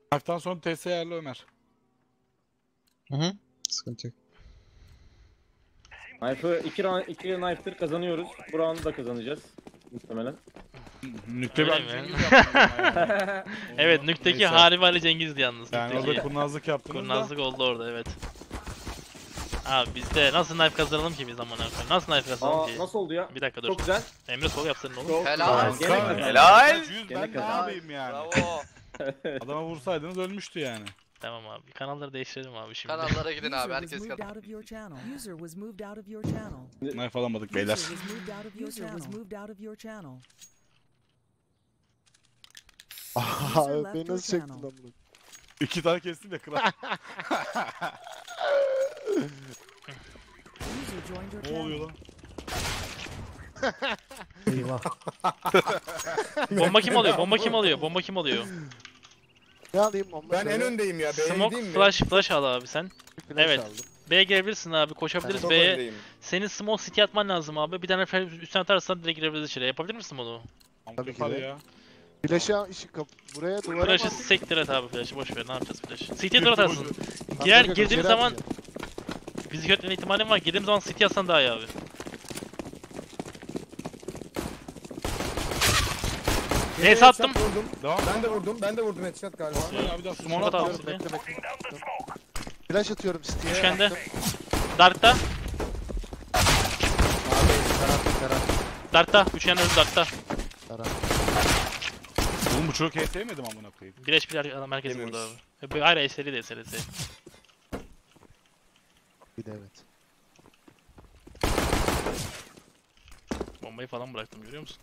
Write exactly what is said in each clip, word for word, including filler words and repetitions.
Knife'dan sonra T S ayarlı Ömer. Hı hı. Sıkıntı yok. Knife'ı iki, iki knife'tır kazanıyoruz. Bu round'u da kazanacağız. Muhtemelen. Nükte Öyle ben mi? Cengiz yaptım ya. Evet, Onu- Nük'teki neyse. Harbi Ali Cengiz'di yalnız. Yani Nük'teki. orada kurnazlık yaptınız Kurnazlık oldu orada, evet. Abi bizde nasıl knife kazanalım ki biz amına koyayım? Nasıl knife kazanalım Aa ki? nasıl oldu ya? Bir dakika dur. Çok güzel. Emre sol yapsın oğlum. Çok Helal. güzel. Gene kazandık. Helal. Yüz Gene ben ne kazandık. yapayım yani? Bravo. Adama vursaydınız ölmüştü yani. Tamam abi. Kanalları değiştirelim abi şimdi. Kanallara gidin abi, User was herkes moved kanal. out of your channel. User was moved out of your channel. Knife alamadık beyler. User was moved out of your channel. User was moved out of your channel. Aha beni nasıl çektin lan bunu? İki tane kestim ya kral. User joined your Ne channel. oluyor lan? Eyvah. Bomba kim alıyor? Bomba kim alıyor? Bomba kim alıyor? Ne alayım onu? Ben en öndeyim ya. B'ye Smoke, gideyim mi? flash, flash al abi sen. Flash evet. aldım. B'ye girebilirsin abi. Koşabiliriz Çok B'ye. öndeyim. Senin smoke city atman lazım abi. Bir tane flash üstten atarsan direkt girebiliriz içeri. Yapabilir misin bunu? Tabii ki Yapar de. ya. Flash'ı işi kap buraya duvara Flash'ı mı atayım? sektir et abi flash'ı. Boş ver. Ne yapacağız flash'ı? City'ye dur Kötü atarsın. boşu. Girer, Kanka, girdiğimiz içeri zaman atmayacağım. bizi kötüleme ihtimalim var. Girdiğimiz zaman city atsan daha iyi abi. Neyse attım. Headshot vurdum. Devam. Ben de vurdum. Ben de vurdum headshot galiba. Ya bir daha Smoke smoke at abi. at. Bekle bekle. Flash atıyorum City'ye. Üçgende. attım. Dark'ta. Abi karanlık karanlık Dark'ta. Üçgen öldü Dark'ta. karanlık. Oğlum bu çocuk H S yemedim amına koyayım. Bir H P adam herkes Yememiş. burada abi. Böyle ayrı eseri de eseri de. Bir de evet. Bombayı falan bıraktım, görüyor musun?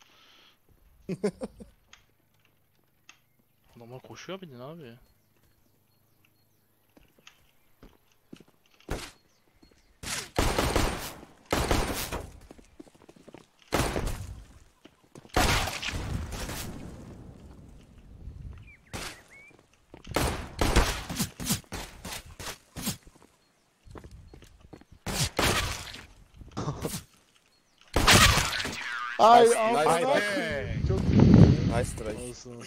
Adamlar koşuyor bildin abi. Ay Nice, aman nice. Allah'ım. Çok Nice try. olsun.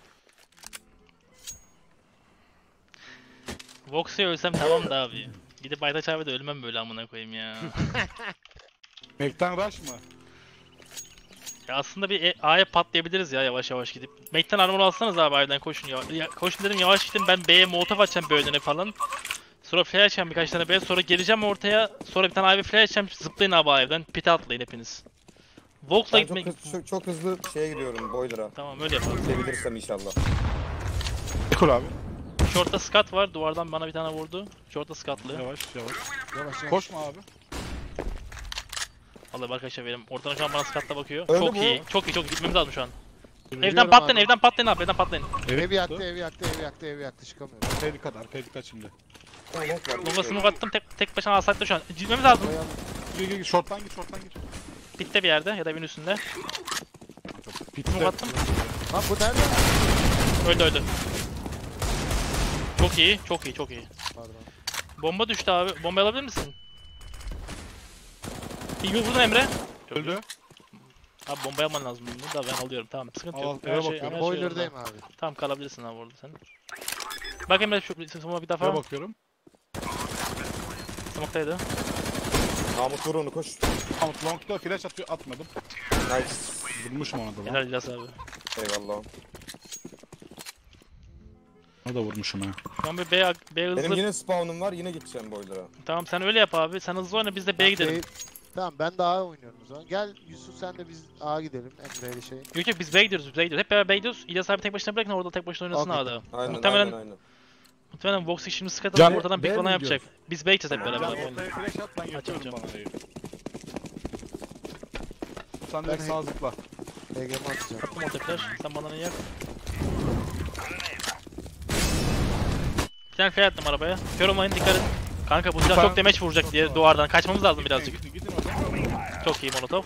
Vox'u ölsem tamam da abi. Gidip Aytaç abi de ölmem böyle amına koyayım ya. Mac'ten rush mı? Ya aslında bir E- A'ya patlayabiliriz ya yavaş yavaş gidip. Mate'den armor alsanız abi evden koşun ya. ya. Koşun dedim yavaş gidin, ben B'ye molotof açacağım B'ye falan. Sonra flash açacağım birkaç tane B, sonra geleceğim ortaya, sonra bir tane abi flash açacağım, zıplayın abi evden, pite atlayın hepiniz. Vox'la Ben çok, gitmek... hızlı, çok, çok hızlı şeye gidiyorum boiler'a. Tamam öyle yapalım. Gidebilirsem inşallah. Kur abi. Short'ta skat var, duvardan bana bir tane vurdu. Short'ta skatlı. Yavaş yavaş. Yavaş yavaş. Koşma abi. Vallahi arkadaşlar benim. Oradan şu an bana skatla bakıyor. Öldü çok bu. iyi, çok iyi, çok iyi. Gitmemiz lazım şu an. Biliyorum Evden patlayın, abi. evden patlayın abi, evden patlayın. Evi yaktı evi yaktı evi yaktı evi yaktı çıkamıyorum. Arkaya dikkat, arkaya dikkat şimdi. Bomba smoke attım, tek, tek başına alsakta şu an. Gitmemiz lazım. Dayan. Gir gir gir, short'tan gir, short'tan gir. Pitte bir yerde ya da evin üstünde. Bitti. Smoke attım. Lan bu nerede? Öldü öldü. Çok iyi, çok iyi, çok iyi. Pardon. Bomba düştü abi. Bomba alabilir misin? Bir vurdun Emre. Çok iyi. Öldü. Abi bombayı alman lazım bunu da ben alıyorum, tamam sıkıntı Al, yok. eve Her şey, bakıyorum. her şey Boiler'dayım yolunda. abi. Tamam kalabilirsin abi orada sen. Bak Emre şu smoke'a bir defa. Şuraya bakıyorum. Smoke'taydı. Mahmut vur onu koş. Tamam, long'da flash atıyor, atmadım. Nice. Vurmuşum ona da lan. Helal İlyas abi. Eyvallah. Ona da vurmuşum ha. Şu an bir B, B hızlı. Benim yine spawn'um var, yine gideceğim boiler'a. Tamam sen öyle yap abi. Sen hızlı oyna, biz de B'ye gidelim. Bey- Tamam ben de A oynuyorum o zaman. Gel Yusuf sen de biz A gidelim Emre'yle şey. Yok yok biz B'ye gidiyoruz, biz B'ye gidiyoruz. Hep beraber B'ye gidiyoruz. İlyas abi tek başına bırakın, orada tek başına oynasın Okey. A'da. Aynen Muhtemelen aynen aynen. muhtemelen Vox'u şimdi sıkı Can- atıp ortadan B'ye Big mi One'a yapacak. gidiyoruz? Biz B'ye gideceğiz hep Can beraber. ortaya flash at, ben yapıyorum Açacağım. bana. Sen Ben direkt he- sağa zıpla. B G M atacağım. Attım orta flash. Sen bana ne yak? Bir tane fake attım arabaya. Kör olmayın, dikkat edin. Kanka bu silah Lütfen. çok damage vuracak diye duvardan kaçmamız lazım birazcık. Gidin, gidin oradan. Çok iyi molotov.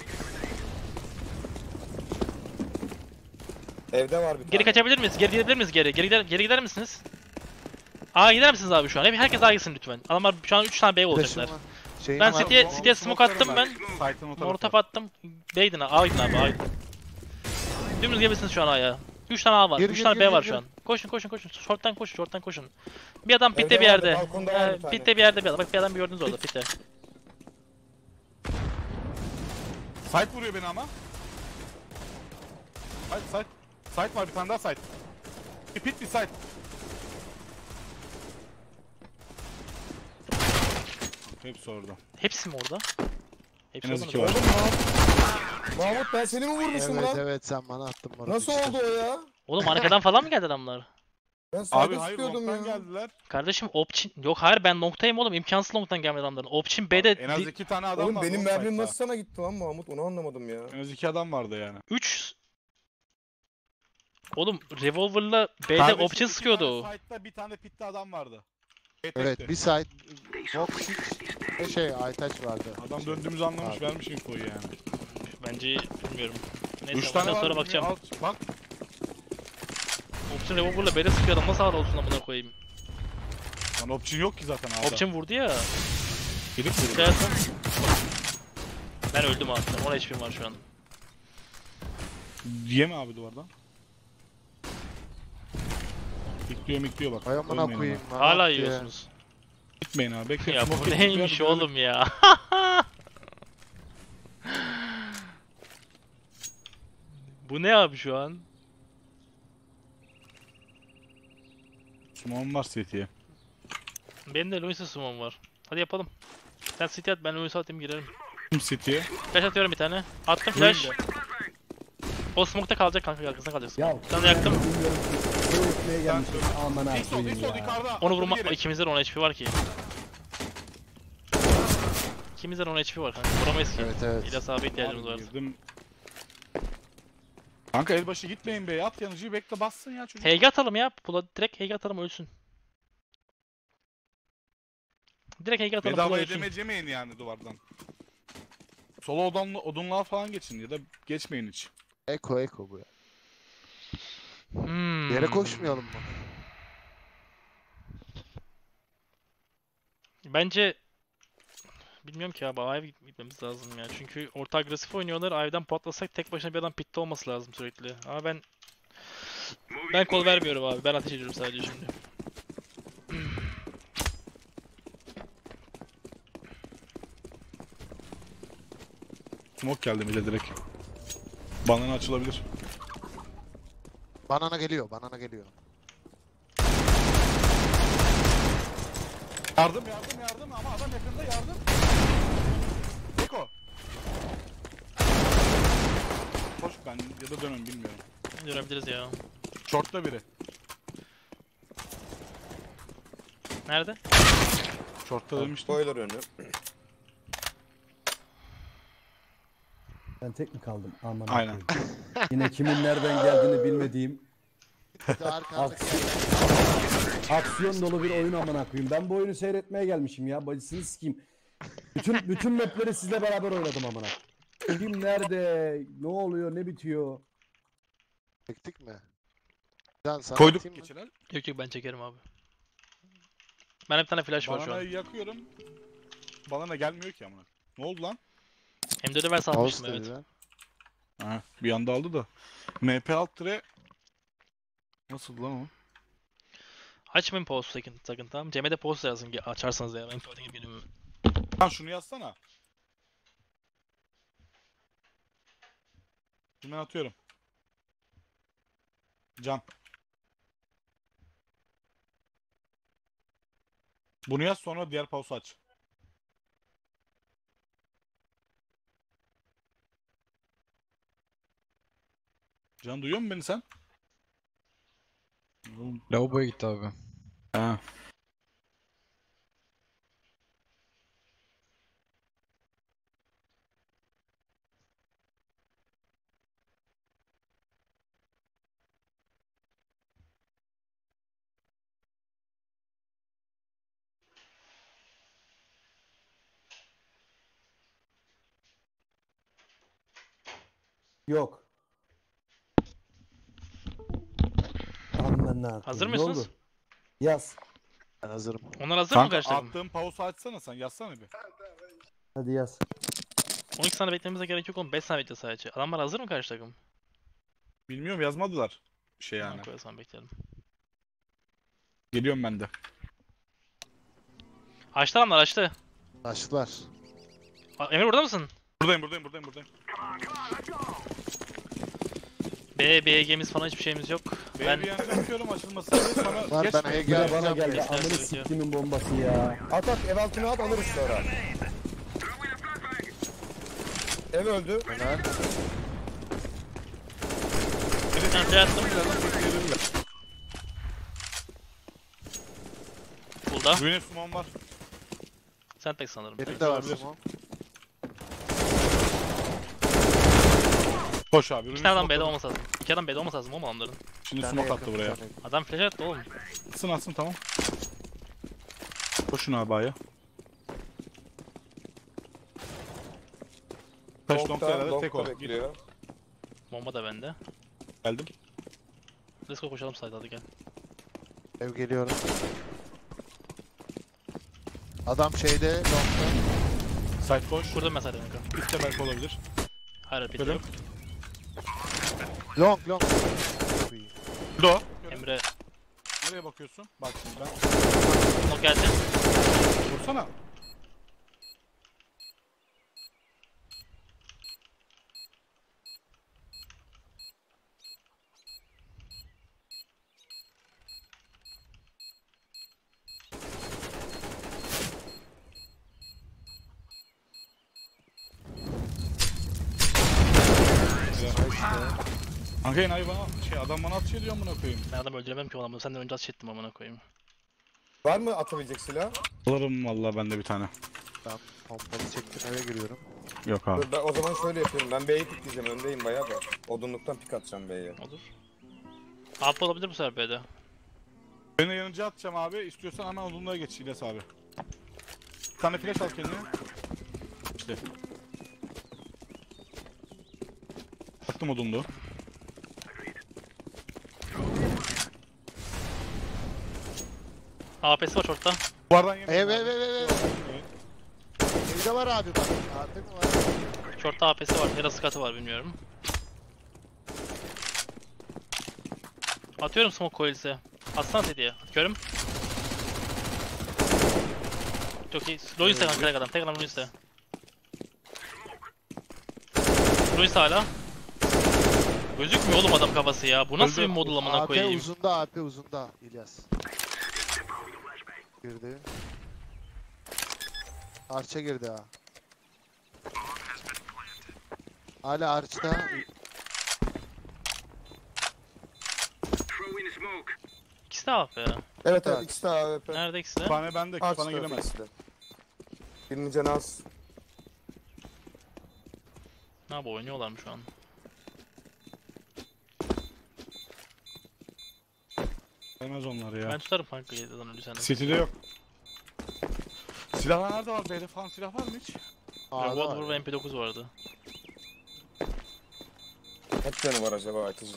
Evde var bir tane. Geri kaçabilir miyiz? Geri gidebilir miyiz geri? Geri gider, geri gider misiniz? A'ya gider misiniz abi şu an? Hep herkes A'ya gitsin lütfen. Adamlar şu an üç tane B olacaklar. Flash'ım var. Şeyim Ben var. City'ye Smoke City'ye smoke attım ben. Site'ın o tarafı. Mortap attım. B'ydin ha. A'ydin abi A'ydin. Dümdüz gelebilirsiniz şu an A'ya. üç tane A var. Gir, üç gir, tane gir, B gir, var gir. şu an. Koşun koşun koşun. Short'tan koşun, short'tan koşun. Bir adam pitte Evde bir vardı, yerde. balkonda var bir Ee, tane. pitte bir yerde bir adam. Bak bir adam gördünüz orada pitte. Site vuruyor beni ama. Site site. Site var bir tane daha site. Bir pit bir site. Hepsi orada. Hepsi mi orada? Hepsi En az orada iki mı? var. Oğlum Mahmut. Mahmut ben seni mi vurmuşum Evet lan? evet sen bana attın Murat Nasıl işte. oldu o ya? Oğlum arkadan falan mı geldi adamlar? Ben Abi sadece hayır sıkıyordum long'dan ya. geldiler. Kardeşim Opçin... Yok hayır ben long'tayım oğlum. İmkansız long'tan gelmedi adamların. Opçin B'de En az iki tane adam Oğlum vardı. benim o mermim site'da. nasıl sana gitti lan Mahmut? Onu anlamadım ya. En az iki adam vardı yani. üç... Oğlum revolver'la B'de Kardeşim, Opçin iki sıkıyordu. tane site'da bir tane pitte adam vardı. Evet Tekti. bir site Vox üç ve şey Aytaç vardı. Adam döndüğümüzü anlamış, Abi. vermiş infoyu yani. Bence bilmiyorum. Neyse Üç tane ondan var. sonra bakacağım. Alt, bak. Opçin revolver'la B'de sıkıyor adam nasıl ağır olsun amına koyayım. Lan option yok ki zaten ağda. Opçin vurdu ya. Girip vurdu. Evet. Ben öldüm abi. on H P'm var şu an. Yeme abi duvardan. Mikliyor mikliyor bak. Ay amına Ölmeyin koyayım lan. Hala attı ya. yiyorsunuz. ona. Gitmeyin abi. Bekle. Ya smoke bu geçip neymiş bir yer- oğlum ya? Bu ne abi şu an? Smoke'um var City'ye. Benim de Luis'e sumom var. Hadi yapalım. Sen city at ben Luis'e atayım girelim. City'ye. Flash atıyorum bir tane. Attım Vurayım flash. da. O smoke'ta kalacak kanka arkasında kalacaksın. Ya. Bir tane yaktım. Bilmiyorum ki. Bu etmeye gelmişim. Aman Bir sol bir koyayım sol ya. yukarıda. Onu vurma Atladı geri. ikimizden on H P var ki. İkimizden on H P var kanka. Vuramayız ki. Evet evet. İlyas abi ihtiyacımız Abi var. girdim. Kanka elbaşı gitmeyin be. At yanıcıyı bekle bassın ya çocuk. H G atalım ya. Pula direkt H G atalım ölsün. Direkt H G atalım Bedava pula ölsün. edemecemeyin yani duvardan. Solo odunla, odunluğa falan geçin ya da geçmeyin hiç. Eko eko bu ya. Hmm. Bir yere koşmayalım mı? Bence bilmiyorum ki abi A'ya gitmemiz lazım ya. Çünkü orta agresif oynuyorlar. A'dan patlasak tek başına bir adam pitte olması lazım sürekli. Ama ben ben kol vermiyorum abi. Ben ateş ediyorum sadece şimdi. Smoke geldi bile direkt. Banana açılabilir. Banana geliyor banana geliyor. Yardım yardım yardım ama adam yakında yardım. Eko. Koş ben ya da dönün bilmiyorum. Görebiliriz ya. Short'ta biri. Nerede? Short'ta demiştim. Spoiler önü. Ben tek mi kaldım? Aman Aynen. koyayım. Yine kimin nereden geldiğini bilmediğim Bir de arkanda aksiyon dolu bir oyun amına koyayım. Ben bu oyunu seyretmeye gelmişim ya. Bacısını sikeyim. Bütün bütün mapleri sizle beraber oynadım amına. Kim nerede? Ne oluyor? Ne bitiyor? çektik mi? Can sana Koyduk atayım mı? geçeler. Yok yok ben çekerim abi. Ben bir tane flash var şu an. Bananayı yakıyorum. Banana gelmiyor ki ama. Ne oldu lan? M dört'ü ben salmıştım Mouse evet. dedi lan. Ha, bir anda aldı da. M P alt tire nasıl lan o? Açmayın pause sakın, sakın tamam. Cem'e de pause yazın ge- açarsanız ya. Ben coding yapıyorum. Lan şunu yazsana. Şimdi ben atıyorum. Can. Bunu yaz sonra diğer pause'u aç. Can duyuyor musun beni sen? Lavaboya gitti abi. Ha. Yok. Aman ben ne yapayım? Hazır Ne mısınız? oldu? Yaz. Ben hazırım. Onlar hazır mı Kanka karşı takım? attığım pause'u açsana sen yazsana bir. Hadi yaz. on iki saniye beklememize gerek yok oğlum. beş saniye bekle sadece. Adamlar hazır mı karşı takım? Bilmiyorum yazmadılar. Bir şey yani. Yani. Koyarsan bekleyelim. Geliyorum ben de. Açtı adamlar açtı. Açtılar. Aa, Emir burada mısın? Buradayım buradayım buradayım buradayım. B, B G'miz falan hiçbir şeyimiz yok. Ben Ben bir yana bakıyorum açılmasın diye sonra Var, geç. ben Ege Bir de bana geleceğim. geldi. Geçler Amını söylüyor. siktimin bombası ya. At at ev altına at alırız sonra. Ev öldü. Helal. bir tane flash attım. Bulda. Ruin'e summon var. Sen tek sanırım. Benim de var olabilir. Simon. Koş abi. İki tane adam B'de olması lazım. İki adam B'de olması lazım oğlum onların. Şimdi Bir tane smoke yakın, attı bir buraya. tane yakın. Adam flash attı oğlum. Atsın atsın tamam. Koşun abi A'ya. Kaç Long'da, nokta herhalde tek long'da o. Git. bekliyor. Bomba da bende. Geldim. Let's go koşalım side hadi gel. Ev geliyorum. Adam şeyde long'da. Side boş. Kurdum ben side kanka. Üstte belki olabilir. Hayır pit Görüyor. yok. Long long. Burada o. Emre Nereye bakıyorsun? Bak şimdi ben. o geldi. Vursana. Kanka enayi bana şey adam bana atıyor diyor amına koyayım. Ben adam öldüremem ki o adamı. Senden önce atış ettim amına koyayım. Var mı atabilecek silah? Alırım vallahi ben de bir tane. Ben pompalı çektim eve giriyorum. Yok abi. Dur, ben o zaman şöyle yapıyorum. Ben B'yi pikleyeceğim. Öndeyim bayağı da. Odunluktan pik atacağım B'ye. Olur. Altta olabilir bu sefer B'de. Beni yanıcı atacağım abi. İstiyorsan hemen odunluğa geç İlyas abi. Bir tane flash al kendine. İşte. Attım odunluğu. A P'si var short'ta. Duvardan yemedim Ev abi. ev ev ev ev. Evde var abi bak. Artık mı var? Short'ta A P'si var. Ya da skatı var bilmiyorum. Atıyorum smoke coils'e. Atsana hediye. Atıyorum. Çok iyi. Ruins'e kanka tek adam. Tek adam Ruins'e. Ruins hala. Gözükmüyor oğlum adam kafası ya. Bu nasıl Öldü. bir model amına A P koyayım? uzunda A P uzunda İlyas. Girdi. Arç'a girdi ha. Hala Arç'ta. İkisi de A P. Evet evet Evet. ikisi de A W P. Nerede ikisi de? Kütüphane bende. Arts Kütüphane tarafı giremez. ikisi de. Birinin canı az. Ne yapıyor oynuyorlar mı şu an? Gelmez onlar ya. Ben tutarım kanka yediden önce senden. City'de yok. Silahlar nerede var? B'de falan silah var mı hiç? A'da Revolver var. ve M P dokuz vardı. Kaç canı var acaba Aytıcı'nın?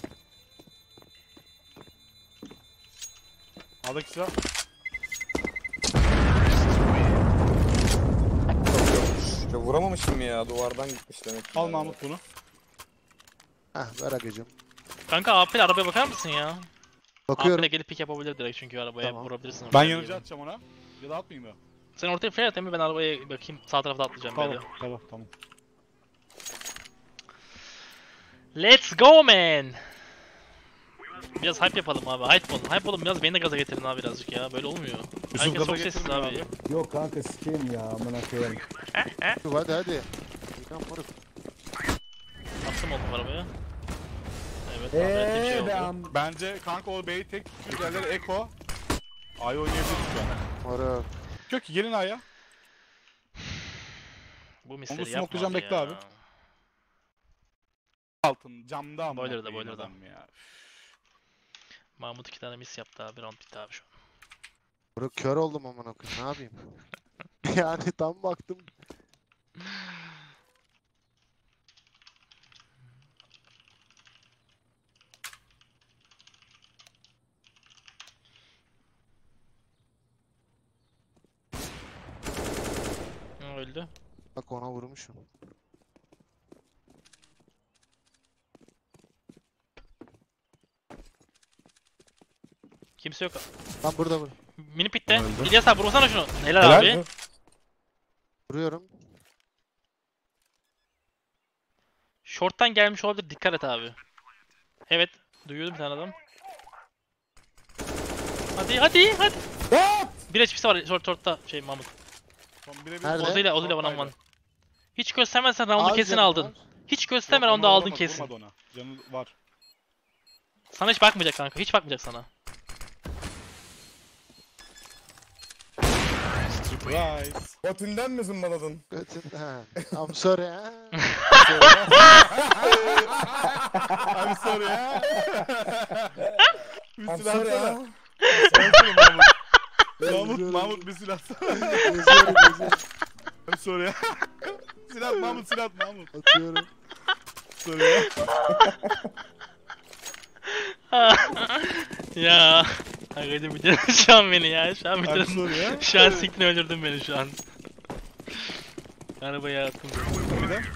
A'daki silah. Çok yokmuş. Ya vuramamışım ya. Duvardan gitmiş demek ki. Al Mahmut bunu. Heh ver agacım. Kanka A P'li arabaya bakar mısın ya? A Bakıyorum. P'le gelip pick yapabilir direkt çünkü arabaya Tamam. vurabilirsin. Ben oradan yanıcı gibi. atacağım ona. Ya da atmayayım mı? Sen ortaya flash at Emre, ben arabaya bakayım sağ tarafta atlayacağım Tamam böyle. tamam tamam. Let's go man! Biraz hype yapalım abi, hype olun, hype olun biraz beni de gaza getirin abi birazcık ya, böyle olmuyor. Yusuf Herkes gaza çok sessiz getirmiyor abi. abi. Yok kanka sikeyim ya amına koyayım. Dur, hadi hadi. İlkan moruk. Attım oldum arabaya. Evet abi, evet, bir şey Eee oldu. be am. Bence kanka o B'yi tek tutuyor. Diğerleri Eko. A'yı oynayabiliriz şu an. Moruk. Diyor ki gelin A'ya. Bu misleri Onu yapma smokelayacağım, abi bekle ya. abi. Altın camda ama. Boiler'da, boiler'da. Ya. Mahmut iki tane miss yaptı abi, round bitti abi şu an. Moruk kör oldum amına koyayım. Ne yapayım? Yani tam baktım. Hı, öldü. Bak ona vurmuşum. Kimse yok. Lan burada burada. Mini pitte. Öldü. İlyas abi vursana şunu. Helal, Helal. abi. Vuruyorum. Short'tan gelmiş olabilir. Dikkat et abi. Evet. Duyuyordum bir tane adam. Hadi hadi hadi. Bir H P'si var short short'ta şey Mahmut. Son birebir Nerede? Ozuyla Ozuyla one on Short'taydı. one. Hiç göstermezsen round'u Az kesin canım aldın. var. Hiç gösterme Yok, round'u ona aldın vuramadı, kesin. vurmadı ona. Canı var. Sana hiç bakmayacak kanka. Hiç bakmayacak sana. Surprise. Botünden mi zımbaladın? Götün. Ha. I'm sorry ha. I'm sorry ya. Bir I'm silah sorry atsana. ya. Mahmut. Mahmut, Geziyorum. Mahmut bir silah atsana. Geziyorum geziyorum. I'm sorry ya. Silah at Mahmut, silah at Mahmut. Atıyorum. Sorry ya. Ya. Kanka bitirdin şu an beni ya. Şu an I'm bitirdin. sorry ya. Şu an siktin öldürdün beni şu an. Arabaya attım. Bir de.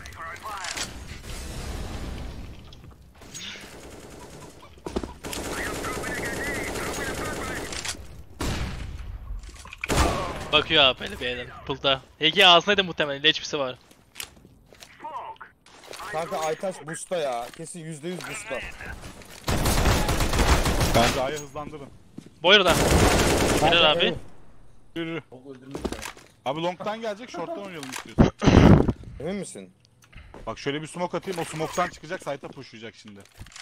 Bakıyor A P'li B'den. Pulta. Ege ağzındaydı muhtemelen. H P'si var. Kanka Aytaş boost'ta ya. Kesin yüzde yüz boost'ta. Bence A'yı hızlandırın. Boyer'da. Helal abi. Yürü yürü. Abi long'tan gelecek, short'tan oynayalım istiyorsan. Emin misin? Bak şöyle bir smoke atayım, o smoke'tan çıkacak, site'a pushlayacak şimdi.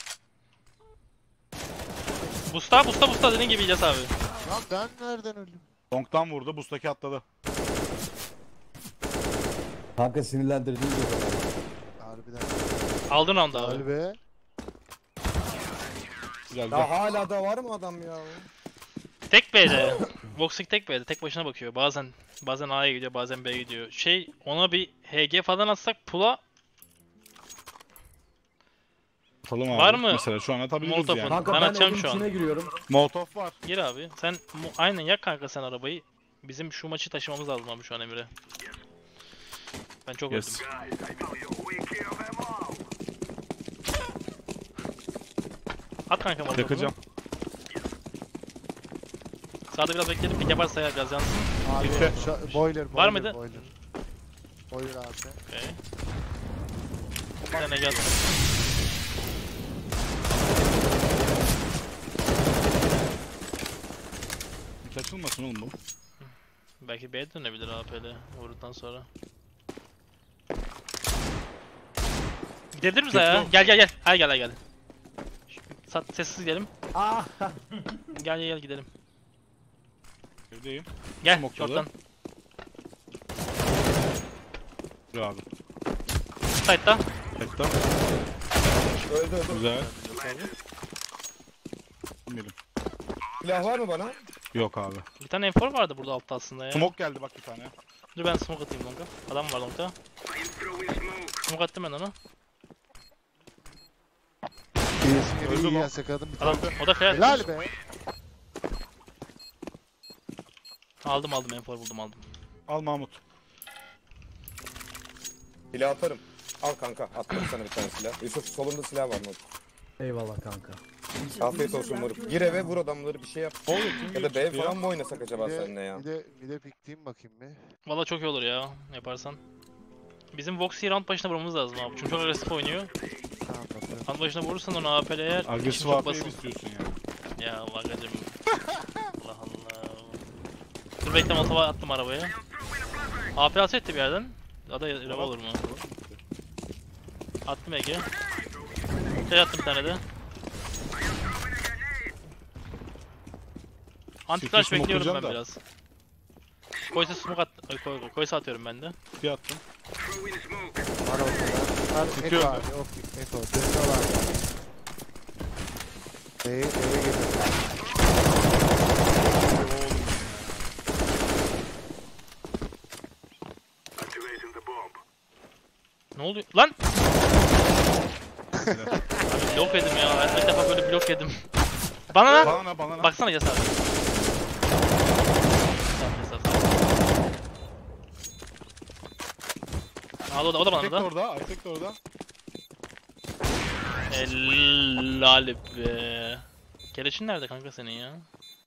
Busta busta busta dediğin gibi İlyas abi. Lan ben nereden öldüm? Long'tan vurdu, boost'taki atladı. Kanka sinirlendirdin diyor. Harbiden. Aldın round'u abi. Galiba. Güzel güzel. Ya hala da var mı adam ya? Tek B'de. Voxic tek B'de. Tek başına bakıyor. Bazen bazen A'ya gidiyor, bazen B'ye gidiyor. Şey ona bir H G falan atsak pula Atalım abi. Var mı? Mesela şu an atabiliriz Molotov yani. Kanka Ben ben, atacağım oyun şu an. içine giriyorum. Molotov var. gir abi. Sen mu- aynen yak kanka sen arabayı. Bizim şu maçı taşımamız lazım abi şu an Emre. Ben çok Yes. öldüm. At kanka Molotov'u. Yakacağım. Sağda biraz bekleyelim. Pik yaparsa ya biraz yansın. Abi Bitti. şu- boiler boiler. Var mıydı? Boiler. Boiler abi. Okay. Bir tane geldi. Hiç açılmasın oğlum bu. Belki B'ye dönebilir A P'de vurduktan sonra. Gidebilir miyiz ya? Gel gel gel. Hadi gel hadi gel. Sat sessiz gidelim. Ah. Gel gel gel gidelim. Evdeyim. Gel Smoke'ladı. short'tan. Dur abi. Side'da. Tekte. Öldü öldü. Güzel. Bilmiyorum. Silah var mı bana? Yok abi. Bir tane M four vardı burada altta aslında ya. Smoke geldi bak bir tane. Dur ben smoke atayım longa. Adam var longda. Smoke attım ben onu. Birisini Öldü iyi lan. yasakadım. Bir Adam tane. o da kaya Helal be. Aldım aldım M four buldum aldım. Al Mahmut. Silah atarım. Al kanka attım sana bir tane silah. Yusuf solunda silah var mı? Eyvallah kanka. Afiyet olsun moruk. Gir eve vur adamları bir şey yap. Oğlum kim Ya da B çıktı ya? falan mı oynasak acaba Bir seninle de, ya? bir de, bir de pikleyeyim bakayım bir. Valla çok iyi olur ya yaparsan. Bizim Voxy'yi round başına vurmamız lazım abi. Çünkü çok agresif oynuyor. Tamam bakalım. Round başına vurursan onu A P'le eğer Agresif çok A P'yi basın. istiyorsun ya. Ya bagacım. Allah Allah. Dur bekle motoru attım arabaya. A P atı etti bir yerden. Ya da araba olur mu? Attım Ege. Şey attım bir tane de. Anti-flash Smoke bekliyorum ben atacağım da. biraz. Koysa smoke at, koy, koy, koysa atıyorum ben de. Bir attım. Var ortada. Var Tutuyor Eko mu? abi. Yok Eko. Dönüyorlar. B'ye B'ye geliyor. Ne oluyor? Lan! Abi blok yedim ya. Ben ilk defa böyle blok yedim. Bana lan! Bana bana. Baksana Yas abi. Tamam Yas abi. Aa, o da, o da bana Aytek de da. orada. Aytek de orada. Helal be. Keleşin nerede kanka senin ya?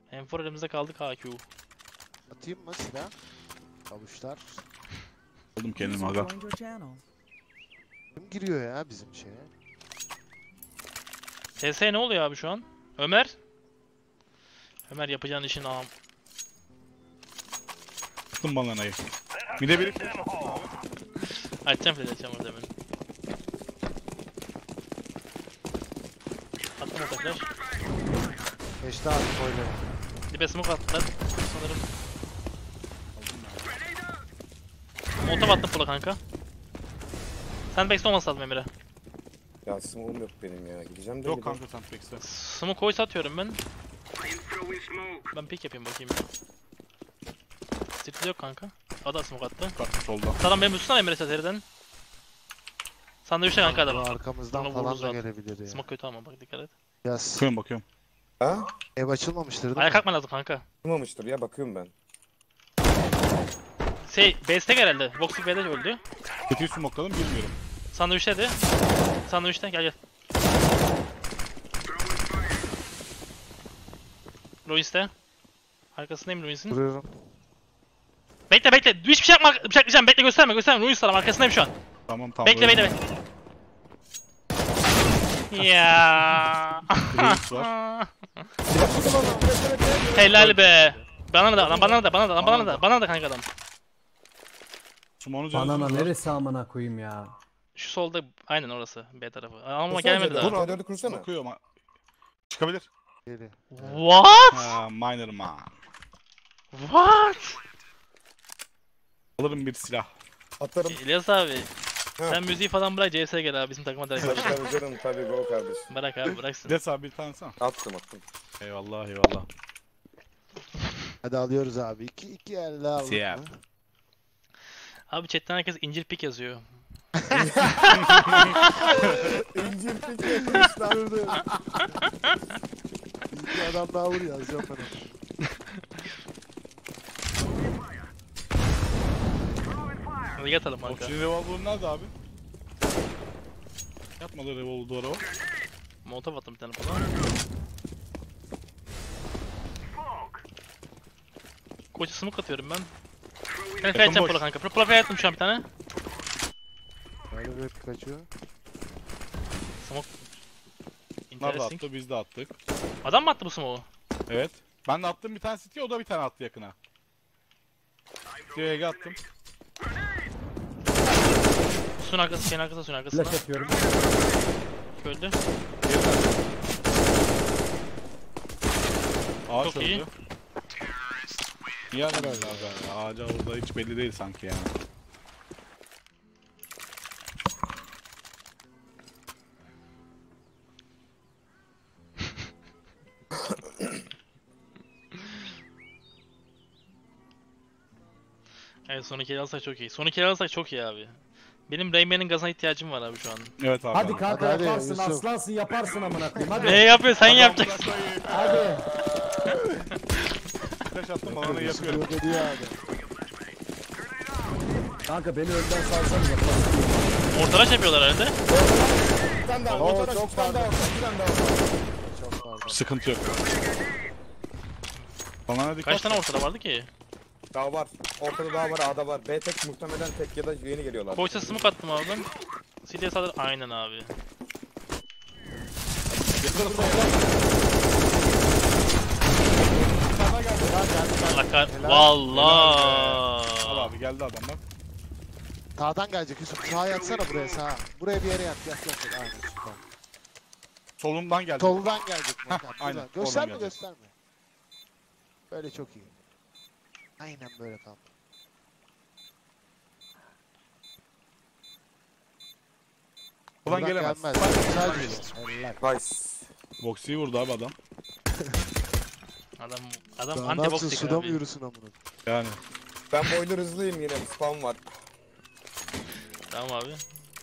M dört elimizde kaldı K Q. Atayım mı silah? Avuçlar. Buldum kendimi User aga. joined your channel. Kim giriyor ya bizim şeye? T S ne oluyor abi şu an? Ömer? Ömer yapacağın işin ağam. Attım bananayı. Bir de biri Açacağım flash açacağım orada hemen. Attım orta flash. Beşte abi spoiler. Dibe smoke attılar sanırım. Molotov attım pula kanka. Sen backstone olması lazım Emir'e. Ya smoke'um yok benim ya. Gideceğim de. yok bir de- kanka Sandbags'te. Smoke koysa atıyorum ben. Ben pick yapayım bakayım. Stilde yok kanka. O da smoke attı. Bak solda. Salam beni tutsana Emre Seteri'den. Sandviçte kanka adam. Bu arkamızdan Bunu falan vururuz da zaten. gelebilir ya. Smoke kötü ama bak dikkat et. Yaz. Bakıyorum bakıyorum. Ha? Ev açılmamıştır değil Ayağa mi? kalkman lazım kanka. Olmamıştır ya bakıyorum ben. Şey, Base'te herhalde. Voxic B'de öldü. Kötüyü smokladım bilmiyorum. Sandviçte de. Sandviçte gel gel. Ruins'te. Arkasındayım Ruins'in. Vuruyorum. Bekle bekle. Hiçbir şey yapma. Bıçaklayacağım. Bekle gösterme gösterme. Ruins salam arkasındayım şu an. Tamam tamam. Bekle öyle. bekle bekle. Ya. Ruins var. Helal be. Bana da lan bana da bana da lan bana da bana da kanka adam. Sumon'u Banana canı var. neresi amına koyayım ya? Şu solda aynen orası B tarafı. Ama Kursana gelmedi Ceyda, daha. Dur dördü kursana. Bakıyorum. ha- Çıkabilir. Geri. What? Ha, minor man. What? Alırım bir silah. Atarım. İlyas abi. Ha. Sen müziği falan bırak C S'ye gel abi bizim takıma direkt Tabii başla. tabii canım tabii go kardeşim. Bırak abi bıraksın. Des abi bir tane sana. Attım attım. Eyvallah eyvallah. Hadi alıyoruz abi. İki, iki elle aldık Siyah. mı? Abi chatten herkes incir pik yazıyor. İncir peki yapmışlar. Bir adam daha vur yazacağım ben onu. Hadi yatalım kanka. Okçunun revolver'ı nerede abi? Yapmadı revolver duvara o. Molotov attım bir tane falan. Koça smoke atıyorum ben. Ben fire atacağım boş. pula kanka. Pula fire attım şu an bir tane. Böyle böyle kaçıyor. Smoke. Bunlar da Interesting. attı biz de attık. Adam mı attı bu smoke'u? Evet. Ben de attım bir tane City o da bir tane attı yakına. City'ye attım. Suyun arkası, şeyin arkası, suyun arkasına. Flash atıyorum. Öldü. Ağaç Çok öldü. iyi. Niye herhalde abi? Ağaca orada hiç belli değil sanki yani. Evet son iki alırsak çok iyi. Son iki alırsak çok iyi abi. Benim Rayman'in gazına ihtiyacım var abi şu an. Evet abi. Hadi kanka Hadi, hadi, yaparsın Yusuf. aslansın yaparsın amına koyayım hadi. Ne yapıyor sen yapacaksın. Hadi. Flash attım bana Yusuf yapıyorum. ödedi ya abi. Kanka beni önden salsanız Ortalaş yapıyorlar herhalde. Bir tane daha. Oo, Motora çok bir tane daha. pardon. Bir tane daha. Çok pardon. Sıkıntı yok. Bana dikkat. Kaç tane ortada vardı ki? Daha var. Ortada daha var. A'da var. B tek muhtemelen tek ya da yeni geliyorlar. Koç'a smoke attım abi ben. City'ye saldır. Aynen abi. Allah kah... Al Valla. abi geldi adam bak. Sağdan gelecek Yusuf. Sağa yatsana buraya sağa. Buraya bir yere yat. Yat yat. yat. Aynen süper. Solumdan geldi. Soldan gelecek. Hah, Yat, yat, aynen, buradan. oradan Gösterme gelecek. gösterme. Böyle çok iyi. Aynen böyle kal. Ulan Buradan gelemez. gelmez. Sadece. Helal. Nice. Boxy'yi vurdu abi adam. Adam adam Daha ne anti yapsın box suda mı abi. yürüsün amına? Yani. Ben boiler hızlıyım yine. Spam var. Tamam abi.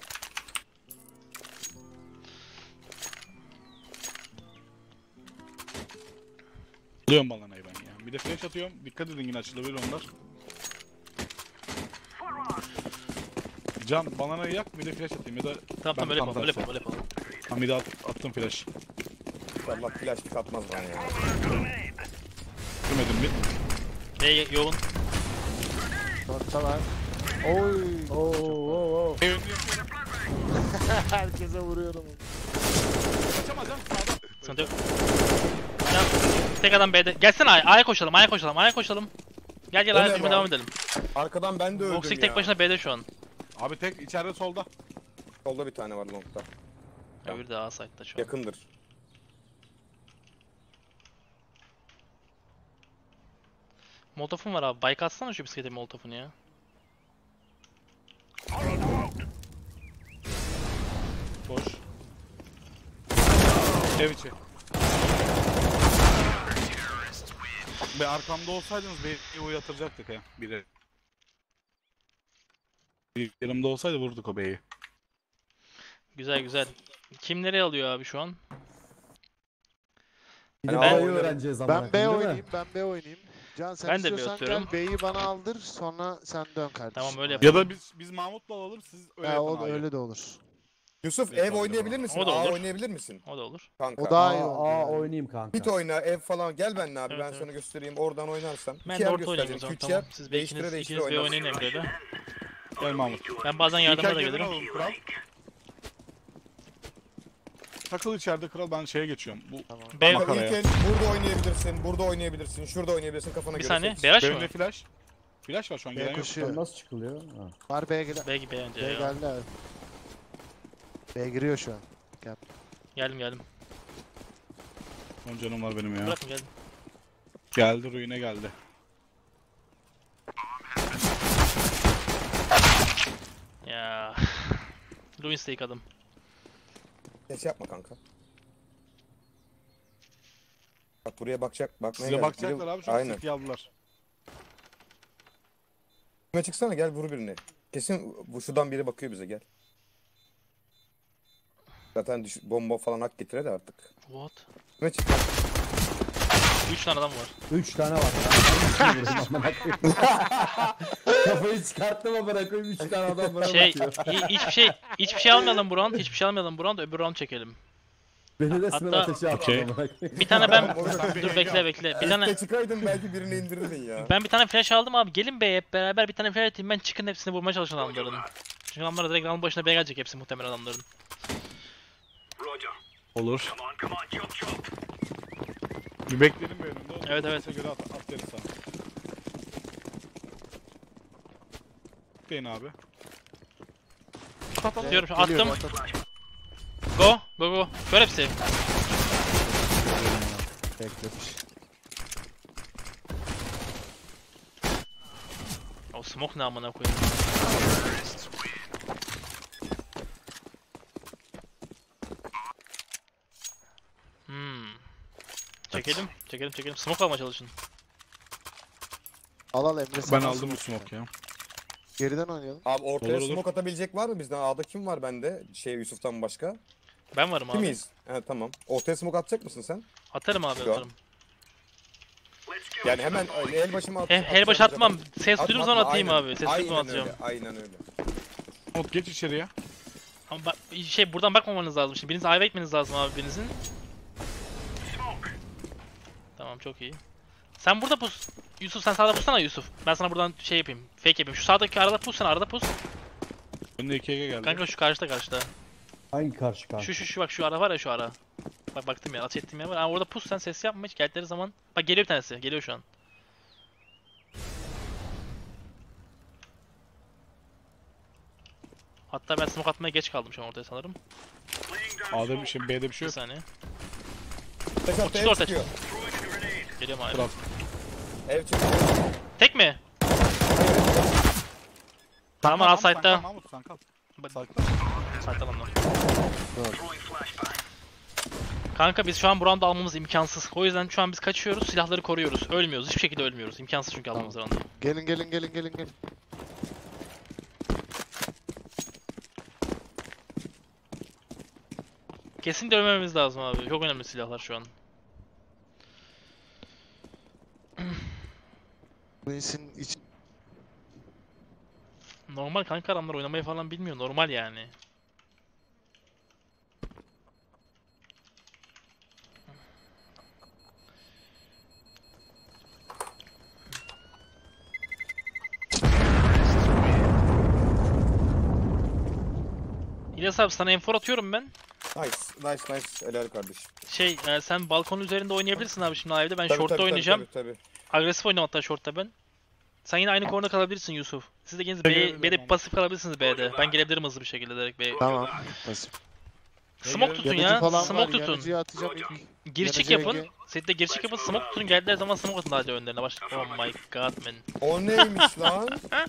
Alıyorum bananayı ben ya. Bir de flash atıyorum. Dikkat edin yine açılabilir onlar. Can bananayı yak bir de flash atayım ya da Tamam tamam Ben böyle tam yapalım böyle tersi. yapalım böyle yapalım. ha, bir de at, attım flash. İnşallah flash pick atmaz bana ya. Götürmedim bir. B yoğun. Short'ta var. Oy. Oo oo oo. B önünü yapıyorum. Herkese vuruyorum. Kaçamaz canım sağdan. Sıkıntı yok. Ya, tek adam B'de. Gelsene A'ya. A'ya koşalım. A'ya koşalım. A'ya koşalım. Gel gel O A'ya ne koşmaya lan? devam edelim. Arkadan ben de öldüm Voxic ya. tek başına B'de şu an. Abi tek içeride solda. Solda bir tane var longta. Öbürü de A site'da şu an. Yakındır. Molotof'un var abi. Bike atsana şu bisiklete Molotof'unu ya. Boş. Ev içi. Be arkamda olsaydınız B'yi yatıracaktık ya. Biri. Bir yanımda olsaydı vurduk o B'yi. Güzel güzel. Kim nereye alıyor abi şu an? Bir de Ben- A'yı öğreneceğiz amına Ben B koyayım, değil mi? oynayayım, ben B oynayayım. Can sen Ben de B istiyorsan atıyorum. gel B'yi bana aldır, sonra sen dön kardeşim. Tamam, öyle Ya yapalım. da biz biz Mahmut'la alalım siz öyle Ha, yapın o, abi. öyle de olur. Yusuf Bir ev tane oynayabilir de misin? O da A olur. oynayabilir misin? O da olur. Kanka. O daha iyi Aa, oldu. aa yani. oynayayım kanka. Hit oyna, ev falan. Gel benimle abi, Evet, ben evet. sana göstereyim. Oradan oynarsan. Ben İki de yer orta oynayayım o göstereceğim, zaman, iki üç tamam. yer. Siz Değiştire ikiniz, değiştire ikiniz B oynarsın. oynayın Emre'yle. Gel Mahmut. Ben bazen yardıma İlker da yerine gelirim. alalım kral. Takıl içeride kral, ben şeye geçiyorum. Bu Tamam. B, Kanka Makaraya. ilk el burada oynayabilirsin, burada oynayabilirsin, şurada oynayabilirsin, kafana bir göre saniye. seç. B rush mı? benimle flash. Flash var şu an, B gelen yok. koşuyor. Lan nasıl çıkılıyor? Ha. Var B gel. B gibi bence B ya. geldi abi. B giriyor şu an. Geldim geldim. On canım var benim ya. Bırakın geldim. Geldi, ruine geldi. Ya. Ruin stake adım. Ses yapma kanka. Bak buraya bakacak, bakmaya Size geldik. bakacaklar Biri- abi, çok Aynen. sık aldılar. Kime çıksana, gel vur birini. Kesin bu şuradan biri bakıyor bize, gel. Zaten düş- bomba falan hak getire de artık. What? Kime çık? üç tane adam var. Üç tane var. Ben vurdum amına koyayım. Kafayı çıkarttım amına koyayım. Üç tane adam bana Şey, bakıyor. hi- hiçbir şey, hiçbir şey almayalım bu round, hiçbir şey almayalım bu round, öbür round çekelim. Beni de sınır Hatta- ateşi attı Okey. amına koyayım. Bir tane ben, Tamam, olur. dur bekle bekle. Bir tane, İlk çıkaydın belki birini indirirdin ya. ben bir tane flash aldım abi. Gelin B'ye hep beraber bir tane flash atayım. Ben çıkın hepsini vurmaya çalışın adamların. Çünkü adamlar direkt round başına B gelecek hepsi muhtemelen adamların. Olur. Bir bekleyelim bir önünde. Onu Evet, evet. göre at, at deriz sana. Bekleyin abi. At at at. Diyorum şu Geliyor, attım. at, at. Go, go go. Kör hepsi. Beklemiş. O smoke ne amına koyayım. Hmm. Çekelim, çekelim, çekelim. Smoke almaya çalışın. Al al Emre sen Ben al aldım bir smoke. smoke ya. Geriden oynayalım. Abi ortaya Olur, olur. smoke atabilecek var mı bizden? A'da kim var bende? Şey Yusuf'tan başka. Ben varım abi. Kimiz? Evet tamam. Ortaya smoke atacak mısın sen? Atarım abi, Yo. atarım. Yani hemen öyle el başıma at. He, her baş atmam. Ses Atma, duyduğum zaman atma, atayım aynen. abi. Ses Aynen duyduğum zaman öyle, atacağım. aynen öyle. Mahmut geç içeriye. Ama bak, şey buradan bakmamanız lazım. Şimdi biriniz A'ya gitmeniz lazım abi birinizin. Tamam, çok iyi. Sen burada pus. Yusuf sen sağda pussana Yusuf. Ben sana buradan şey yapayım. Fake yapayım. Şu sağdaki arada pus, sen arada pus. Önde iki Ege geldi. Kanka şu karşıda karşıda. Hangi karşı kanka? Şu şu şu bak şu ara var ya, şu ara. Bak baktım ya, ateş ettiğim yer var. Yani orada pus, sen ses yapma hiç, geldikleri zaman. Bak geliyor bir tanesi. Geliyor şu an. Hatta ben smoke atmaya geç kaldım şu an ortaya sanırım. A'da bir şey, B'de bir şey Bir yok. saniye. Tek at, Çıktı ev ortaya. çıkıyor. Geliyorum abi. Kral. Ev çıkıyor. Tek mi? Tamam, Mahmut, al sen side'da. kal, Mahmut sen kal. Bak- Side'da. Side'da lan. Kanka biz şu an bu round'u almamız imkansız. O yüzden şu an biz kaçıyoruz, silahları koruyoruz. Ölmüyoruz, hiçbir şekilde ölmüyoruz. İmkansız çünkü almamız round'u. Gelin gelin gelin gelin gelin. Kesinlikle ölmememiz lazım abi. Çok önemli silahlar şu an. Queens'in iç... Normal kanka, adamlar oynamayı falan bilmiyor. Normal yani. İlyas abi sana enfor atıyorum ben. Nice, nice, nice. Helal kardeşim. Şey e, sen balkonun üzerinde oynayabilirsin abi şimdi evde. Ben Tabii, short'ta tabii, oynayacağım. Tabii, tabii, Agresif oynayacağım hatta short'ta ben. Sen yine aynı korna kalabilirsin Yusuf. Siz de ikiniz Ben B, gelebilirim B'de ama. pasif kalabilirsiniz B'de. Ben gelebilirim hızlı bir şekilde direkt B'ye. Tamam. Pasif. Smoke tutun Yanıcı ya. falan var. Smoke tutun. Yanıcıya atacağım. Girişik Yanıcı yapın. Ege. Set'te girişik yapın. Smoke tutun. Geldiği zaman smoke atın hadi önlerine. Baş. Oh my god man. O neymiş lan?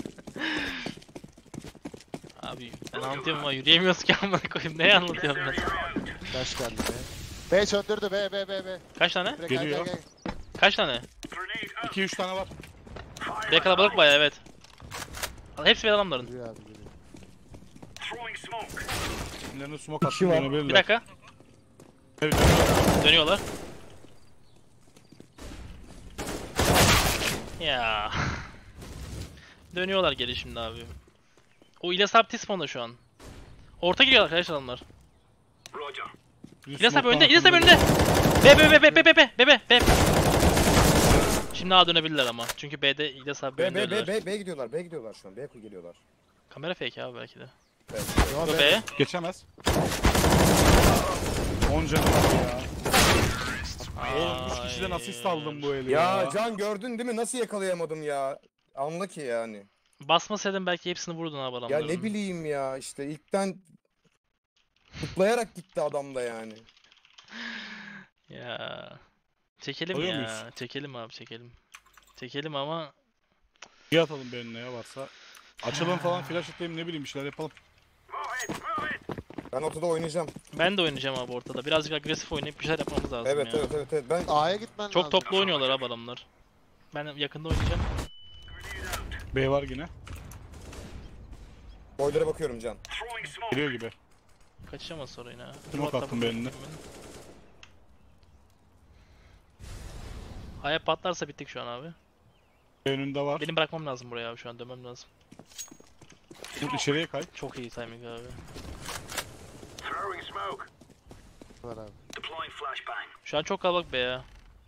Abi ben anlatıyorum ama yürüyemiyoruz ki amına koyayım. Neyi anlatıyorum ben? Flash geldi be. B söndürdü B B B B. Kaç tane? Direkt gel, Geliyor. gel, gel. Kaç tane? iki üç tane var. B kalabalık bayağı evet. Hepsi bir adamların. Geliyor abi geliyor. Önlerine smoke Kişi attım var. dönebilirler. Bir dakika. Evet, dönüyorlar. Dönüyorlar. Ya. Dönüyorlar geri şimdi abi. O İlyas abi T-spawn'da şu an. Orta giriyorlar arkadaşlar adamlar. Bir İlyas abi smoke'tan önde, İlyas abi attım önde. B B B B B B B B B. Şimdi A dönebilirler ama. Çünkü B'de İlyas abi B, B, öndeler. B, B, B gidiyorlar, B gidiyorlar şu an. B geliyorlar. Kamera fake abi belki de. Yo, Bu B. B. Geçemez. on canı var ya. Oğlum üç kişiden asist aldım bu eli ya. Ya Can gördün değil mi? Nasıl yakalayamadım ya? Anla ki yani. Basmasaydın belki hepsini vurdun abi Ya adamların. ne bileyim ya işte ilkten tıklayarak gitti adam da yani. Ya. Çekelim Alıyor ya. muyuz? Çekelim abi çekelim. Çekelim ama Bir atalım bir önüne ya varsa. Açalım falan flash atayım ne bileyim bir şeyler yapalım. Ben ortada oynayacağım. ben de oynayacağım abi ortada. Birazcık agresif oynayıp bir şeyler yapmamız lazım Evet ya. evet evet evet. Ben A'ya gitmen Çok lazım. toplu oynuyorlar abi adamlar. Ben yakında oynayacağım. B var yine. boylara bakıyorum Can. Geliyor gibi. Kaçacağım az sonra yine. Smoke attım ben önüne. Aya patlarsa bittik şu an abi. B önünde var. Benim bırakmam lazım buraya abi şu an dönmem lazım. Umut içeriye kay. Çok iyi timing abi. Var abi. Şu an çok kalabalık be ya.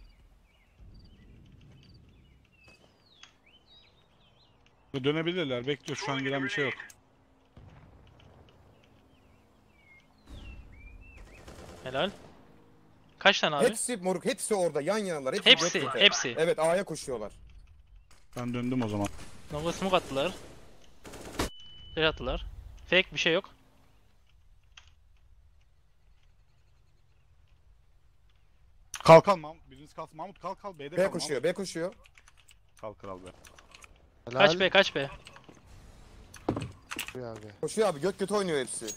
Dönebilirler. Bekliyor. Şu an giren bir şey yok. Helal. Kaç tane abi? Hepsi moruk, hepsi orada yan yanalar. Hepsi, Hepsi, gökyüzü. hepsi. Evet A'ya koşuyorlar. Ben döndüm o zaman. Longa smoke attılar. Flash attılar. Fake bir şey yok. Kalk kal Mahmut. Biriniz kalsın. Mahmut kalk kal. B'de B kal. koşuyor, B koşuyor. Mahmut. Kalk kral be. Helal. Kaç be kaç be. Geliyor abi. Koşuyor abi, göt göt oynuyor hepsi.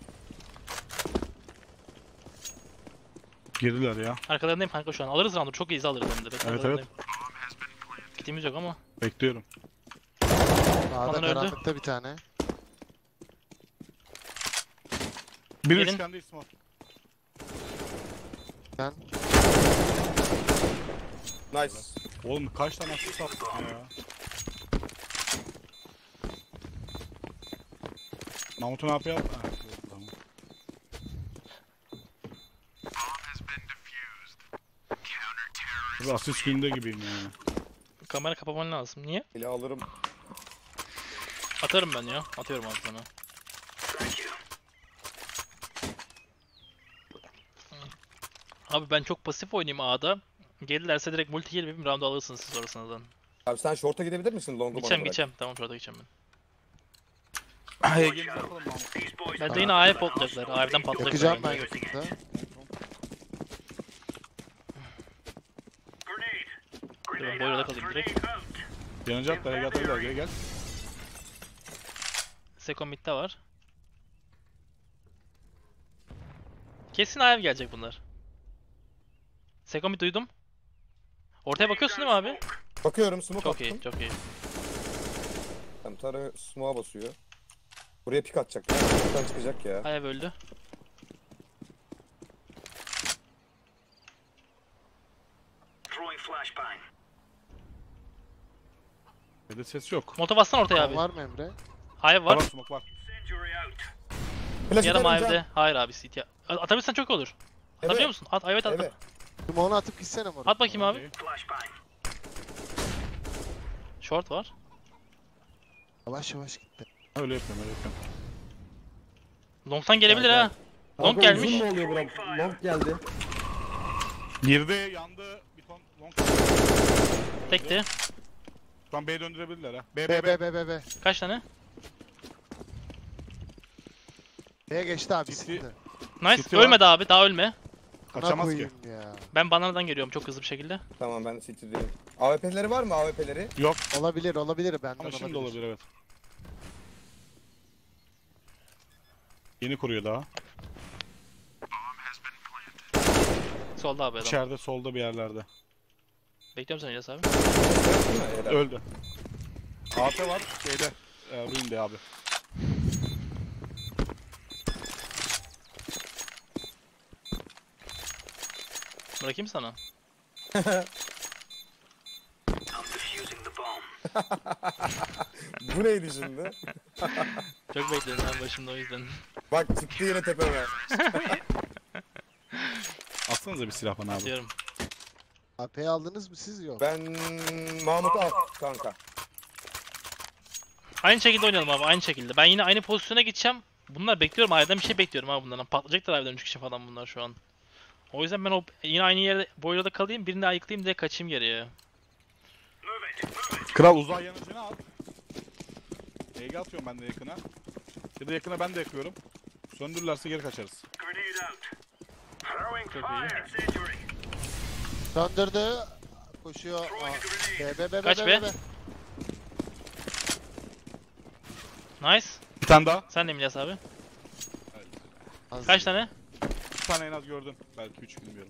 Girdiler ya. Arkalarındayım kanka şu an. Alırız roundu. Çok iyiyiz alırız hem de. Bekle, Evet, arkalarındayım. Kitimiz yok ama. Bekliyorum. A'da Alan öldü. karanlıkta bir tane. Bir Gelin. üçgen değil smoke. Ben. Nice. Oğlum kaç tane asist attık ya. Mahmut'u ne yapıyor? Ha, tamam. Abi asist günde gibiyim yani. Kamera kapaman lazım. Niye? Bile alırım. Atarım ben ya. Atıyorum abi sana. Abi ben çok pasif oynayayım A'da. Gelirlerse direkt multi gelip round'u alırsınız siz orasından. Abi sen short'a gidebilir misin Long'u bana Gideceğim bırak. gideceğim. Tamam şurada gideceğim ben. Hey, gelin yapalım Mahmut. Ben de yine A'ya patlayacaklar. A'dan patlayacaklar. Yakacağım ben bence. yakında. Dur ben boyada kalayım direkt. Yanacak da gel gel gel gel. Second mid'de var. Kesin A'ya gelecek bunlar. Second mid duydum. Ortaya bakıyorsun değil mi abi? Bakıyorum, smoke Çok attım. iyi, çok iyi. Tam tarı smoke'a basıyor. Buraya pik atacak. Buradan çıkacak ya. A'ya böldü. B'de ses yok. Molotov bassana ortaya abi. Var mı Emre? Hayır var. Var smoke var. Flash Yarım atarım Can. A'da. Hayır abi C T. Atabilirsen çok olur. Atabiliyor musun? At, evet at. Evet. Şimdi onu atıp gitsene moruk. At bakayım abi. İyi. Short var. Yavaş yavaş gitti. Öyle yapıyorum öyle yapıyorum. Long'tan gelebilir ha. Long Kanka gelmiş. uzun mu oluyor bura? Long geldi. Girdi, yandı. Bir ton long. Tekti. Şu an B'ye döndürebilirler ha. B, B B, B. B B B B. Kaç tane? B'ye geçti abi. City. City. Nice. City var. Ölmedi abi. Daha ölme. Buna Kaçamaz ki. koyayım ya. Ben bananadan geliyorum çok hızlı bir şekilde. Tamam ben de City'deyim. A W P'leri var mı A W P'leri? Yok Olabilir olabilir benden ama şimdi olabilir. olabilir evet. Yeni kuruyor daha. Solda abi adam. İçeride solda bir yerlerde. Bekliyorum seni İlyas abi. Helal. Öldü. A P var şeyde. E, Ruin'de abi. Bırakayım sana. Bu neydi şimdi? Çok bekledim ben başımda o yüzden. Bak çıktı yine tepeme. Atsanıza bir silah bana abi. Diyorum. A P'yi aldınız mı siz yok? Ben Mahmut'u al kanka. Aynı şekilde oynayalım abi aynı şekilde. Ben yine aynı pozisyona gideceğim. Bunlar bekliyorum aileden bir şey bekliyorum abi bunlardan. Patlayacaklar aileden üç kişi falan bunlar şu an. O yüzden ben o yine aynı yerde boylarda kalayım birini ayıklayayım diye kaçayım geriye. Kral uzay yanıcını al. Ege atıyorum ben de yakına. Ya da yakına ben de yakıyorum. Söndürürlerse geri kaçarız. Çok iyi. Söndürdü. Koşuyor. Aa, B B B B Kaç B be? B. Nice. Bir tane daha. Sen de mi İlyas abi? Az Kaç ya. tane? Bir tane en az gördüm. Belki üç bilmiyorum.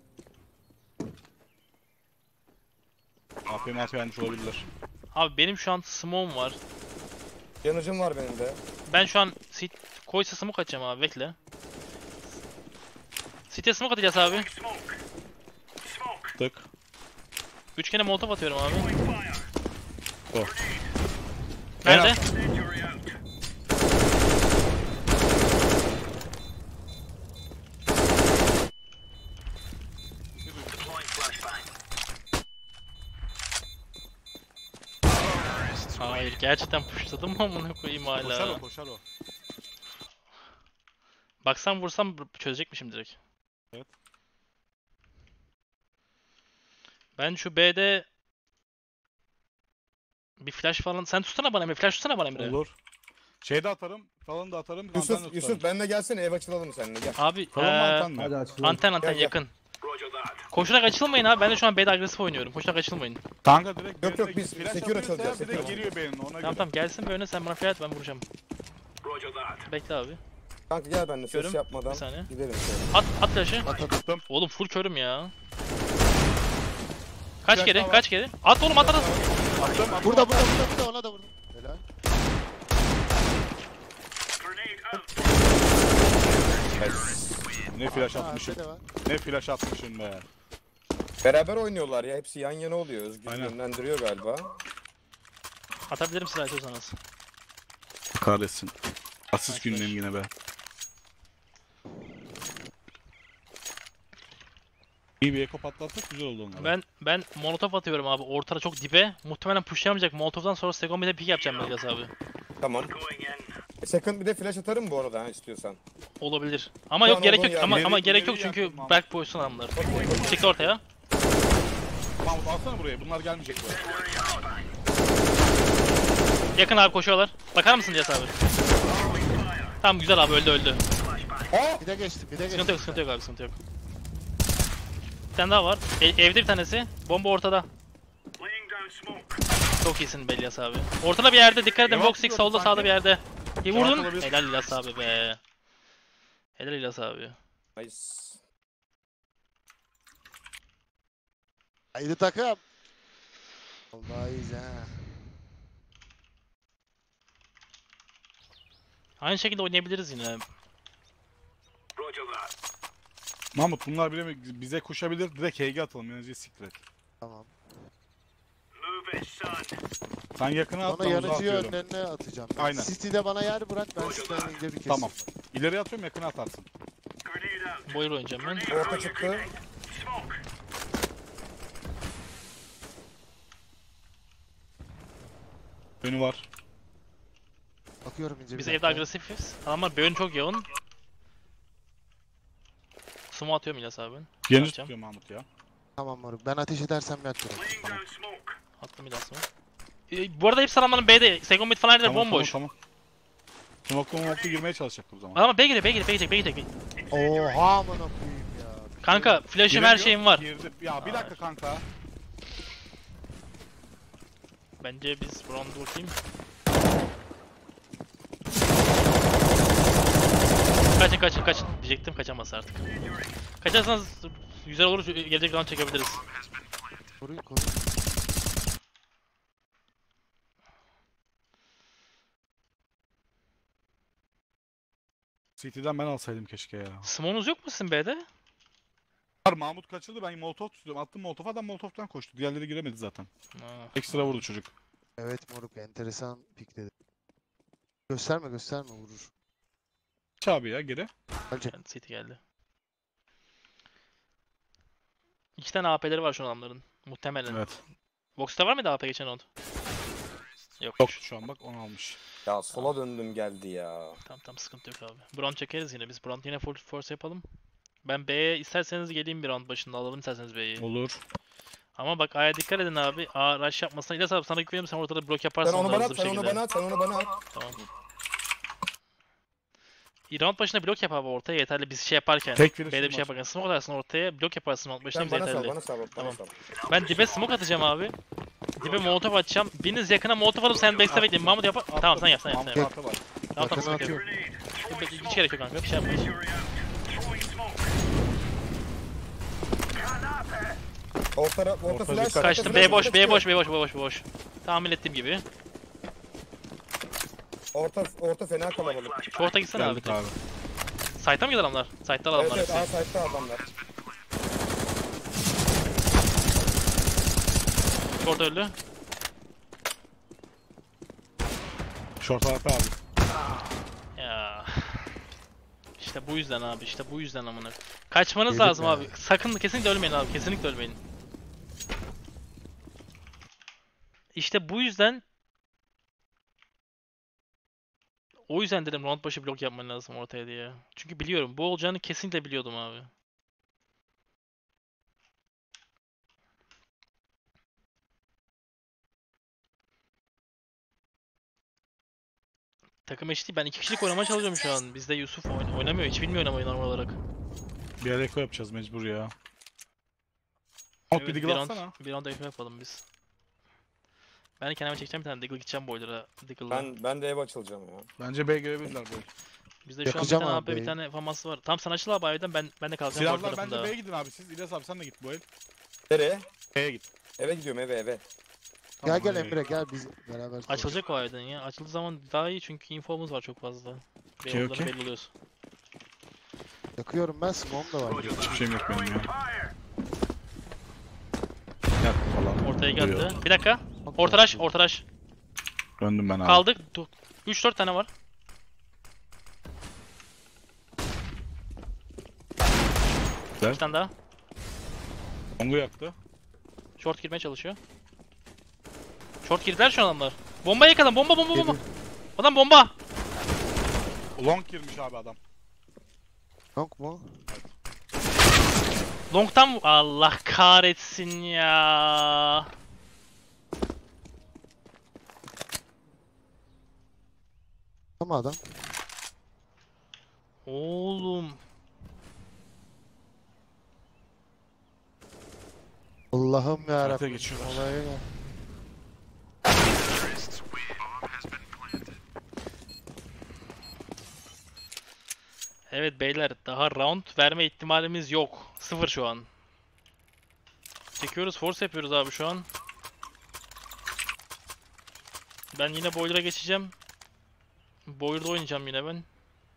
A P M A P yanlış olabilirler. Abi benim şu an smoke'um var. Yanıcım var benim de. Ben şu an sit koysa smoke atacağım abi bekle. City'ye smoke atacağız abi. Tık. Üçgene molotof atıyorum abi. O. Nerede? Hayır gerçekten pushladım mı amına koyayım Koşar o hala. koşar o. Baksam vursam çözecekmişim direkt. Evet. Ben Ben şu B'de bir flash falan sen tutsana bana Emre flash tutsana bana Emre. Olur. Şey de atarım. Falan da atarım. anten de Yusuf, tutarım. Yusuf ben de gelsene ev açılalım seninle gel. Abi Falan mı eee, anten mi? Hadi açalım. anten anten Gel, gel. yakın. Koşarak açılmayın abi ben de şu an B'de agresif oynuyorum koşarak açılmayın. Kanka direkt Yok, yok, birine biz flash secure atıyorsa açılacağız, direkt secure. giriyor benim ona Tamam göre. tamam gelsin böyle sen bana flash at ben vuracağım. Bekle abi. Kanka gel benimle ses Görüm. yapmadan Bir saniye. gidelim şöyle. At at flash'ı. At at. Oğlum full körüm ya. Kaç Flash kere daha var. kaç kere? At oğlum at at. at. Attım attım. Burada burada burada burada ona da vurdum. Helal. Ne flash Aa, atmışım. B de var. Ne flash atmışım be. Beraber oynuyorlar ya hepsi yan yana oluyor. Özgür Aynen. yönlendiriyor galiba. Atabilirim silah istiyorsanız. Kahretsin. Asist Kaç günlüğüm flash? yine be. İyi bir eko patlattık güzel oldu onlar. Ben ben molotof atıyorum abi ortada çok dibe. Muhtemelen pushlayamayacak. Molotof'tan sonra second bir de pick yapacağım ben İlyas abi. Tamam. E, second bir de flash atarım bu arada ha istiyorsan. Olabilir. Ama Şu yok an gerek olduğun yok yer- ama ileri- ama gerek ileri yok çünkü yaktım abi. back pozisyon adamlar. Çıktı ortaya. Mahmut alsana buraya bunlar gelmeyecek buraya. Yakın abi koşuyorlar. Bakar mısın İlyas abi? Tamam güzel abi öldü öldü. Bir de geçti bir de geçti. Sıkıntı yok sıkıntı yok abi sıkıntı yok. Bir tane daha var. E- evde bir tanesi. Bomba ortada. Çok iyisin be İlyas abi. Ortada bir yerde dikkat edin. Devam Vox ediyorum solda sanki. sağda bir yerde. İyi Devam vurdun. olabilir. Helal İlyas abi be. Helal İlyas abi. Nice. Haydi takım. Vallahi iyiyiz ha. Aynı şekilde oynayabiliriz yine. Mahmut bunlar bile bize koşabilir direkt H G atalım yanıcıya siktir et. Tamam. Sen yakına at Sonra ben uzağa yanıcıyı atıyorum. önlerine atacağım. Aynen. City'de bana yer bırak ben City'den önce bir keseyim. Tamam. İleri atıyorum yakına atarsın. Boyur oynayacağım ben. Orta çıktı. Önü var. Bakıyorum ince bir Biz dakika. evde agresifiz. Adamlar B'nin çok yoğun. Sumo atıyorum İlyas abi. Genci Atacağım. tutuyor Mahmut ya. Tamam moruk. Ben ateş edersem yakıyorum. Attım İlyas mı? Ee, bu arada hepsi adamların B'de. Second mid falan yerler bomboş. Tamam tamam. Smoklu smoklu girmeye çalışacak o zaman. Ama B giriyor, B giriyor, B giriyor, B giriyor. Oha amına koyayım ya. Kanka flash'ım her şeyim var. Girdi. Ya bir dakika kanka. Bence biz round'u bakayım. Kaçın kaçın kaçın diyecektim, kaçamaz artık. Kaçarsanız güzel olur, gelecek round çekebiliriz. Koruyun koruyun. C T'den ben alsaydım keşke ya. Smoke'unuz yok mu sizin B'de? Var, Mahmut kaçırdı, ben Molotov tutuyorum. Attım Molotov, adam Molotov'dan koştu. Diğerleri giremedi zaten. Ha. Ekstra vurdu çocuk. Evet moruk enteresan pikledi. Gösterme gösterme vurur. Kaç abi ya geri? Bence. Yani City geldi. İki tane A P'leri var şu adamların. Muhtemelen. Evet. Box'ta var mıydı A P geçen round? Yok. Yok şu an bak onu almış. Ya sola döndüm geldi ya. Tamam tamam, sıkıntı yok abi. Brown çekeriz yine. Biz Brown yine full force yapalım. Ben B'ye isterseniz geleyim, bir round başında alalım isterseniz B'yi. Olur. Ama bak A'ya dikkat edin abi. A rush yapmasına. İlyas abi sana güveniyorum, sen ortada blok yaparsın. Sen onu ondan bana hızlı at, bir sen onu şekilde. bana at, sen onu bana at. Tamam. İyi, round başına blok yap abi ortaya, yeterli biz şey yaparken. Tek B'de finish'im bir şey var. yaparken smoke atarsın ortaya, blok yaparsın round başına, Sen bize bana sal, yeterli. bana sal, bana Tamam. sal. Ben dibe smoke atacağım abi. Dibe molotov atacağım. Biriniz yakına molotov alıp sen backstep bekleyin. Mahmut yapar. Tamam sen yap sen yap. Sen yap. Mahmut var. Tamam tamam, Yakını sıkıntı yok. atıyorum. Hiç gerek yok kanka, bir şey yapmayız. Orta, orta, Orta flash. dikkat. Kaçtım. orta B boş, flash B çıkıyor. boş, B boş, B boş, B boş. Tahmin ettiğim gibi. Orta, orta fena kalabalık. Short'a gitsene abi. Geldik abi. Site'a mı gidiyor adamlar? Site'da Evet adamlar evet, A hepsi. site'da adamlar. Short öldü. Short A P abi. Ya. İşte bu yüzden abi, işte bu yüzden amına. Kaçmanız Yedim lazım ya. abi. Sakın kesinlikle ölmeyin abi, kesinlikle ölmeyin. İşte bu yüzden o yüzden dedim round başı blok yapman lazım ortaya diye. Çünkü biliyorum bu olacağını kesinlikle biliyordum abi. Takım eşit, ben iki kişilik oynamaya çalışıyorum şu an. Bizde Yusuf oyn- oynamıyor, hiç bilmiyor oynamayı normal olarak. Bir yere eko yapacağız mecbur ya. Mahmut bir bir diggle round, atsana. bir round eko yapalım biz. Ben de kendime çekeceğim bir tane Diggle, gideceğim boiler'a Diggle'la. Ben, ben de ev açılacağım ya. Bence B girebilirler böyle. Bizde şu an bir Yakacağım tane abi A P, bir B'yi. tane faması var. Tam sen açıl abi aydan, ben ben de kalacağım boiler Silahlar bence tarafında. B'ye gidin abi siz. İlyas abi sen de git bu el. Nereye? B'ye git. Eve gidiyorum, eve eve. Gel gel B'ye Emre git. gel biz beraber. Açılacak o aydan ya. Açıldığı zaman daha iyi çünkü infomuz var çok fazla. Okey, Ve okey. belli oluyoruz. Yakıyorum ben, smoke'um da var. Hiçbir şeyim yok benim ya. Yak falan. Ortaya Buyur. geldi. Bir dakika. Ortaraş, ortaraş. Döndüm ben abi. Kaldık. üç dört tane var. Güzel. Bir tane daha. Longu yaktı. Short girmeye çalışıyor. Short girdiler şu adamlar. Bomba yakaladım. Bomba bomba bomba. Geliyor. Adam bomba. Long girmiş abi adam. Yok mu? Long'tan Allah kahretsin ya. Tamam adam. Oğlum. Allah'ım Haritaya yarabbim. geçiyorlar. Olaya gel. Evet beyler, daha round verme ihtimalimiz yok. Sıfır şu an. Çekiyoruz, force yapıyoruz abi şu an. Ben yine boiler'a geçeceğim. Boiler'da oynayacağım yine ben.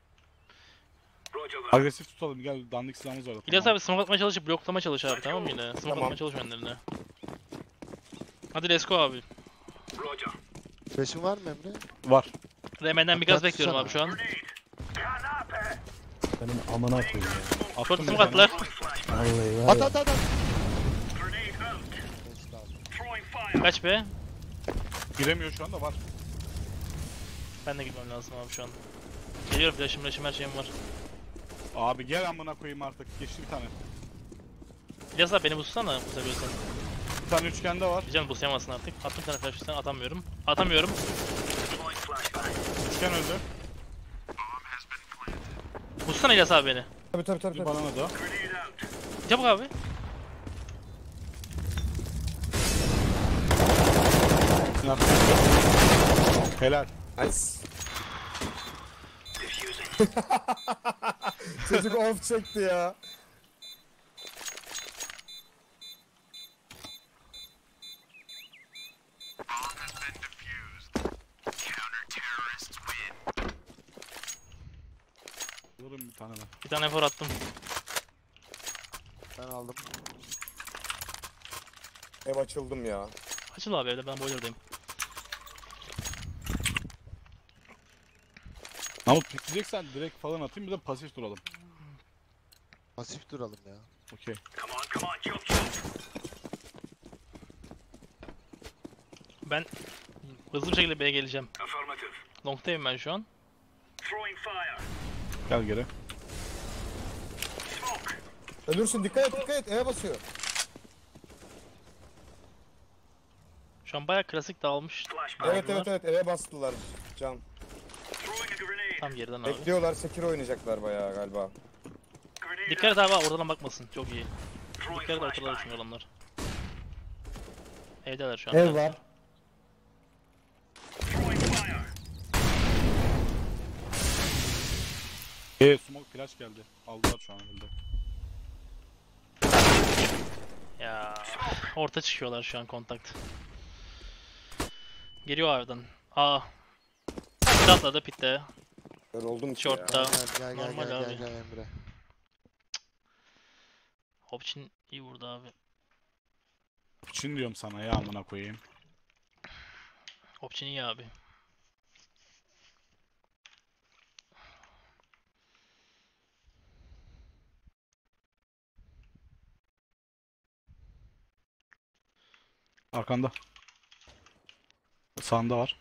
Agresif tutalım gel, dandik silahımız var. İlyas abi smoke atmaya çalışıp bloklama çalış abi, tamam mı yine? Smoke Tamam. atmaya çalış önlerine. Hadi let's go abi. Flash'ın var mı Emre? Var. Remen'den bir gaz Hatta bekliyorum abi şu an. Benim amına koyayım ya. Short bir smoke tane. attılar. Vallahi var At ya. at at at. Kaç be? Giremiyor şu anda var. Ben de gitmem lazım abi şu an. Geliyorum, flash'ım flash'ım her şeyim var. Abi gel amına koyayım artık. Geçti bir tane. İlyas abi beni bulsana bu seviyorsan. Bir tane üçgende var. Diyeceğim buslayamazsın artık. Attım bir tane flash üstten, atamıyorum. Atamıyorum. Üçgen öldü. Bulsana İlyas abi beni. Tabii tabii tabii. Bir tabii. bana da. Çabuk abi. Helal. Nice. Çocuk off çekti ya. Vurun bir tane ben. Bir tane efor attım. Ben aldım. Ev açıldım ya. Açıl abi evde, ben boiler'dayım. Mahmut pikleyeceksen direkt falan atayım, bir de pasif duralım. Pasif duralım ya. Okey. Ben hızlı bir şekilde B'ye geleceğim. Long'tayım ben şu an. Gel geri. Ölürsün, dikkat et dikkat et, eve basıyor. Şu an bayağı klasik dağılmış. Evet evet evet, eve bastılar Can. Tam geriden abi. Bekliyorlar, Sekiro oynayacaklar bayağı galiba. Dikkat et abi, oradan bakmasın. Çok iyi. Dikkat et, ortalara düşünüyor adamlar. Evdeler şu an. Ev var. Eee smoke flash geldi. Aldılar şu an elde. Ya orta çıkıyorlar şu an, kontakt. Geliyor avdan. Aa. Pit atladı pitte. Ben oldum ki Short'ta. ya. Gel gel gel Normal gel, abi. gel, gel Emre. Hopçin iyi vurdu abi. Çin diyorum sana ya amına koyayım. Hopçin iyi abi. Arkanda. Sağında var.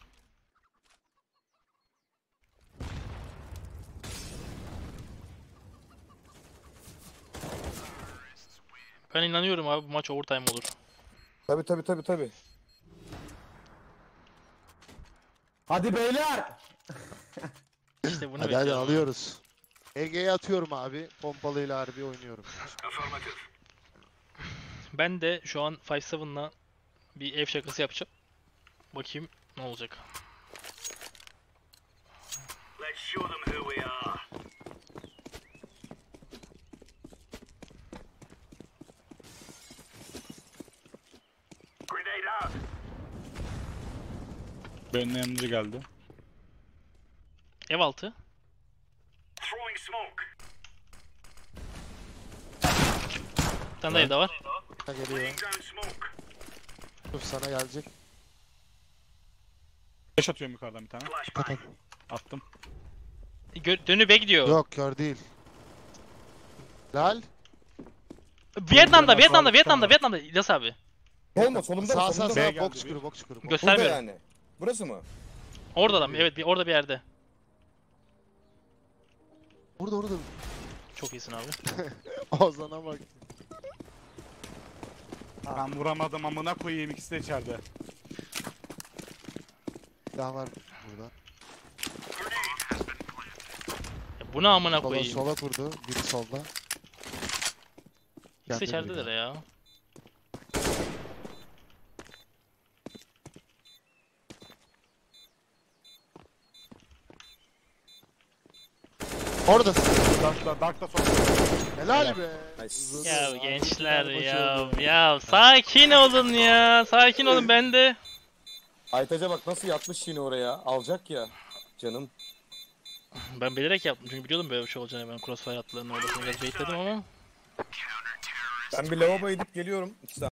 Ben inanıyorum abi, bu maç overtime olur. Tabii tabii tabii tabii. Hadi beyler. İşte bunu Hadi hadi bekliyorum. alıyoruz. E G'ye atıyorum abi. Pompalıyla harbi oynuyorum. Ben de şu an beş yedi'la bir ev şakası yapacağım. Bakayım ne olacak. Benim yanıcı geldi. Ev altı. Bir tane de evde var. Ha, geliyor. Dur sana gelecek. Flash atıyorum yukarıdan bir tane. Kapat. Attım. Gö dönü B gidiyor. Yok kör değil. Lal. Vietnam'da, Dönü Vietnam'da, var, Vietnam'da, var. Vietnam'da. İlyas abi. Olma, solumda Sağ mı? sağ Solumda B mı? sağ geldi bok bir. çukuru bok çukuru. Bok. Burada Göstermiyorum. yani. Burası mı? Orada adam. Evet, bir, orada bir yerde. Burada orada. Çok iyisin abi. Ozan'a bak. Ben vuramadım amına koyayım, ikisi de içeride. Daha var burada. Ya bu ne amına Sola koyayım. sola kurdu. Biri solda. İkisi Geldi içeridedir biri. ya. Orada. Dark'ta, Dark'ta son. Helal be. Nice. Ya Abi, gençler bir tane ya. maçı oldu. Ya sakin olun ya. Sakin olun, ben de. Aytaca bak nasıl yatmış yine oraya. Alacak ya. Canım. Ben bilerek yaptım çünkü biliyordum böyle bir şey olacağını. Ben crossfire atlarının orasını biraz baitledim ama. Ben bir lavaboya gidip geliyorum. İki